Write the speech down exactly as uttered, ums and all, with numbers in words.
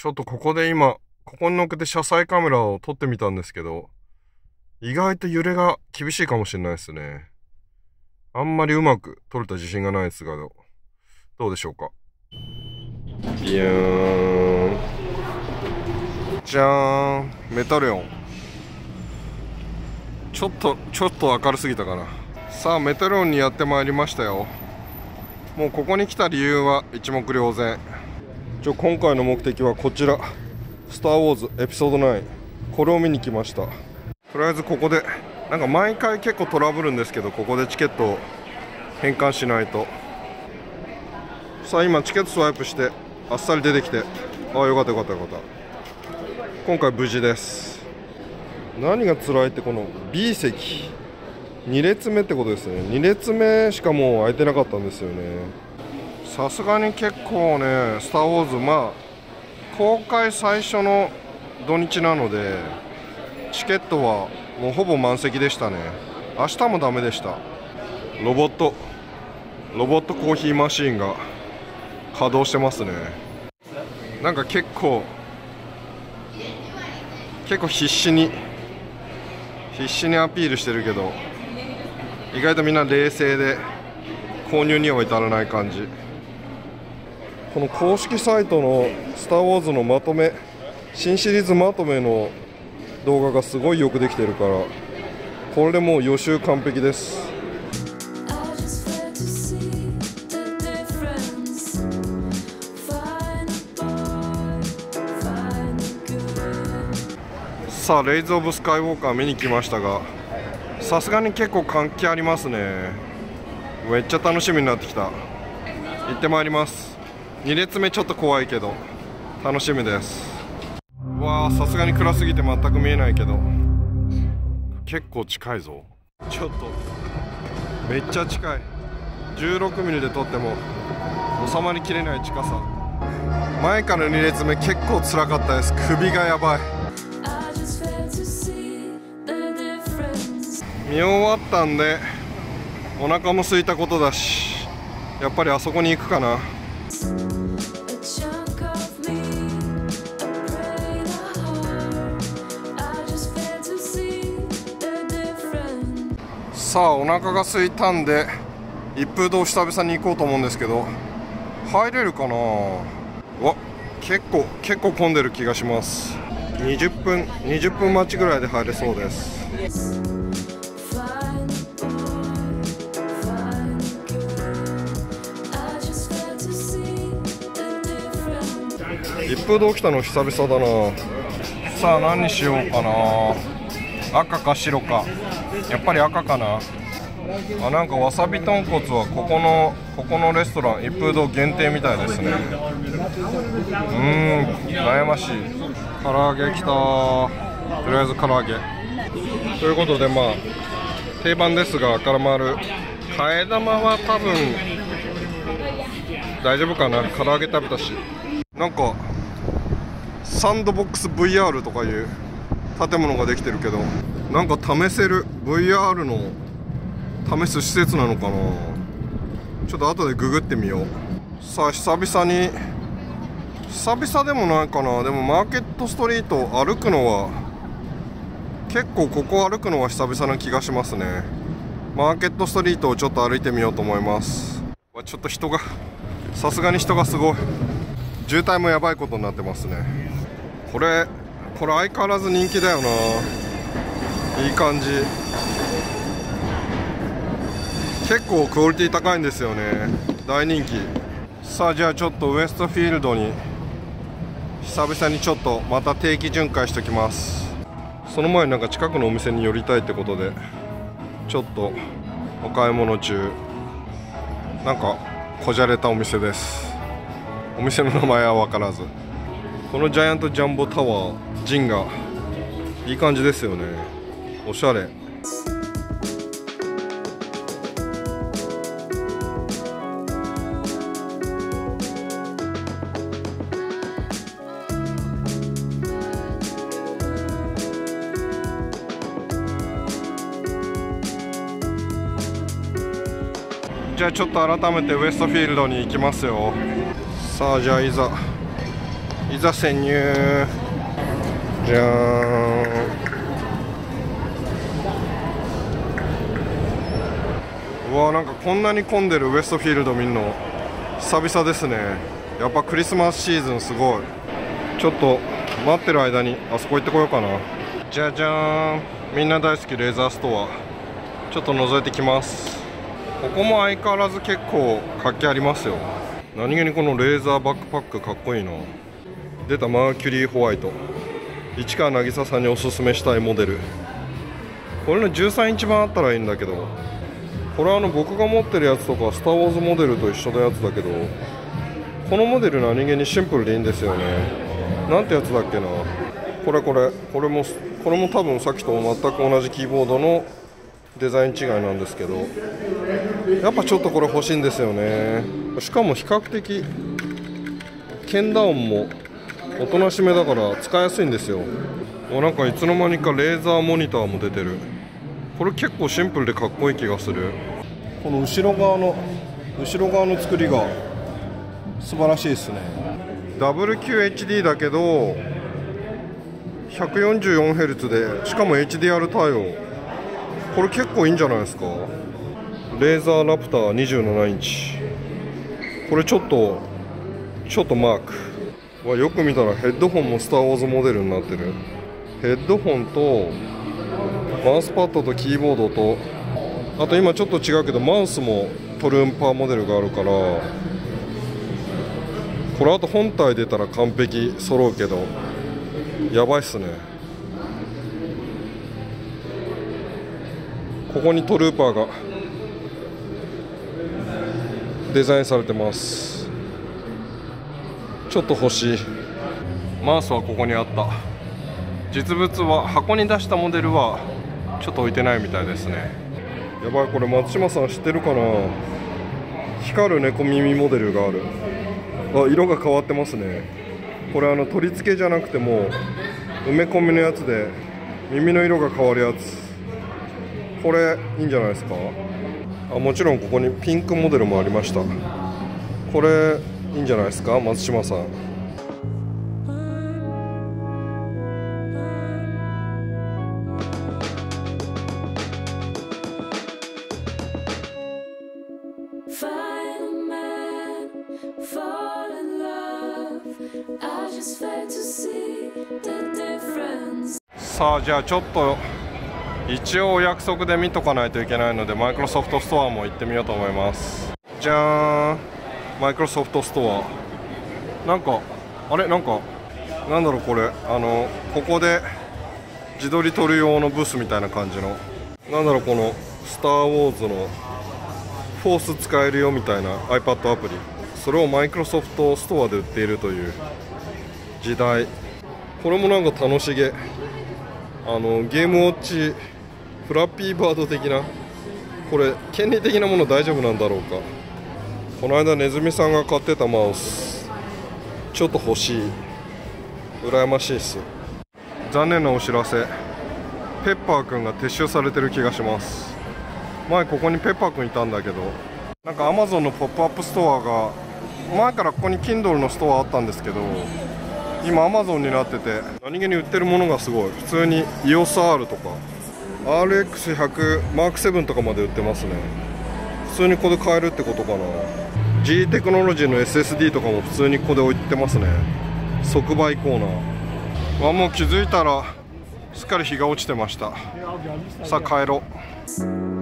ちょっとここで今、ここに乗っけて車載カメラを撮ってみたんですけど、意外と揺れが厳しいかもしれないですね。あんまりうまく撮れた自信がないですが、どうでしょうか。ビューン。じゃーん。メタレオン。ちょっと、ちょっと明るすぎたかな。さあ、メタレオンにやってまいりましたよ。もうここに来た理由は一目瞭然。ちょ今回の目的はこちら、スター・ウォーズエピソードナイン、これを見に来ました。とりあえずここで、なんか毎回結構トラブるんですけど、ここでチケットを返還しないと。さあ今チケットスワイプしてあっさり出てきて、ああよかったよかったよかった。今回無事です。何が辛いってこの B 席に列目ってことですね。に列目しかもう空いてなかったんですよね。さすがに結構ね、スター・ウォーズ、まあ公開最初の土日なのでチケットはもうほぼ満席でしたね。明日もダメでした。ロボットロボットコーヒーマシーンが稼働してますね。なんか結構結構必死に必死にアピールしてるけど、意外とみんな冷静で購入には至らない感じ。この公式サイトのスター・ウォーズのまとめ、新シリーズまとめの動画がすごいよくできてるから、これでもう予習完璧です。さあレイズ・オブ・スカイウォーカー見に来ましたが、さすがに結構関係ありますね。めっちゃ楽しみになってきた。行ってまいります。に列目ちょっと怖いけど楽しみです。わあさすがに暗すぎて全く見えないけど結構近いぞ。ちょっとめっちゃ近い。じゅうろくミリで撮っても収まりきれない近さ。前からに列目結構辛かったです。首がやばい。見終わったんでお腹も空いたことだし、やっぱりあそこに行くかな。さあお腹が空いたんで一風堂久々に行こうと思うんですけど、入れるかな。わ結構結構混んでる気がします。にじゅっぷんにじゅっぷん待ちぐらいで入れそうです。一風堂来たの久々だな。さあ何にしようかな。赤か白か。やっぱり赤かな。あ、なんかわさび豚骨はここのここのレストラン一風堂限定みたいですね。うーん悩ましい。唐揚げきたー。とりあえず唐揚げということで、まあ定番ですが赤丸替え玉は多分大丈夫かな。唐揚げ食べたし。なんかサンドボックス ブイアール とかいう建物ができてるけど、なんか試せる ブイアール の試す施設なのかな。ちょっと後でググってみよう。さあ久々に久々でもないかな。でもマーケットストリート歩くのは結構ここ歩くのは久々な気がしますね。マーケットストリートをちょっと歩いてみようと思います。ちょっと人がさすがに人がすごい。渋滞もやばいことになってますね。これこれ相変わらず人気だよな。いい感じ。結構クオリティ高いんですよね。大人気。さあじゃあちょっとウエストフィールドに久々にちょっとまた定期巡回しておきます。その前になんか近くのお店に寄りたいってことでちょっとお買い物中。なんかこじゃれたお店です。お店の名前は分からず。このジャイアントジャンボタワージンがいい感じですよね。おしゃれ。じゃあちょっと改めてウエストフィールドに行きますよ。さあじゃあいざいざ潜入。じゃーん。うわー、なんかこんなに混んでるウエストフィールド見るの久々ですね。やっぱクリスマスシーズンすごい。ちょっと待ってる間にあそこ行ってこようかな。じゃじゃーん、みんな大好きレーザーストア、ちょっと覗いてきます。ここも相変わらず結構活気ありますよ。何気にこのレーザーバックパックかっこいいな。出たマーキュリーホワイト、市川渚さんにおすすめしたいモデル。これのじゅうさんインチ版あったらいいんだけど、これはあの僕が持ってるやつとかスター・ウォーズモデルと一緒のやつだけど、このモデル何気にシンプルでいいんですよね。なんてやつだっけな、これこれこれもこれも多分さっきと全く同じキーボードのデザイン違いなんですけど、やっぱちょっとこれ欲しいんですよね。しかも比較的鍵打音もおとなしめだから使いやすいんですよ。なんかいつの間にかレーザーモニターも出てる。これ結構シンプルでかっこいい気がする。この後ろ側の後ろ側の作りが素晴らしいですね。 ダブリューキューエイチディー だけど ひゃくよんじゅうよんヘルツ で、しかも エイチディーアール 対応。これ結構いいんじゃないですか。レーザーラプターにじゅうななインチ、これちょっとちょっとマークはよく見たらヘッドホンもスター・ウォーズモデルになってる。ヘッドホンとマウスパッドとキーボードと、あと今ちょっと違うけどマウスもトルンパーモデルがあるから、これあと本体出たら完璧揃うけどやばいっすね。ここにトルーパーがデザインされてます。ちょっと欲しい。マウスはここにあった。実物は箱に出したモデルはちょっと置いてないみたいですね。やばい、これ松島さん知ってるかな。光る猫耳モデルがある。あ、色が変わってますね。これあの取り付けじゃなくても埋め込みのやつで耳の色が変わるやつ。これいいんじゃないですか。あ、もちろんここにピンクモデルもありました。これいいんじゃないですか、松島さん。さあ、じゃあちょっと一応お約束で見とかないといけないので、マイクロソフトストアも行ってみようと思います。じゃーん、マイクロソフトストア。なんかあれ、なんかなんだろうこれ、あのここで自撮り撮る用のブースみたいな感じの、なんだろう、このスター・ウォーズのフォース使えるよみたいな iPad アプリ、それをマイクロソフトストアで売っているという時代。これもなんか楽しげ。あのゲームウォッチフラッピーバード的な、これ権利的なもの大丈夫なんだろうか。この間ネズミさんが買ってたマウスちょっと欲しい。羨ましいっす。残念なお知らせ、ペッパーくんが撤収されてる気がします。前ここにペッパーくんいたんだけど、なんか Amazon のポップアップストアが前からここに Kindle のストアあったんですけど、今 Amazon になってて何気に売ってるものがすごい。普通に イーオーエスアール とか アールエックスひゃく マークセブン とかまで売ってますね。普通にここで買えるってことかな。 G テクノロジーの エスエスディー とかも普通にここで置いてますね。即売コーナー。あ、もう気づいたらすっかり日が落ちてました。さあ帰ろう。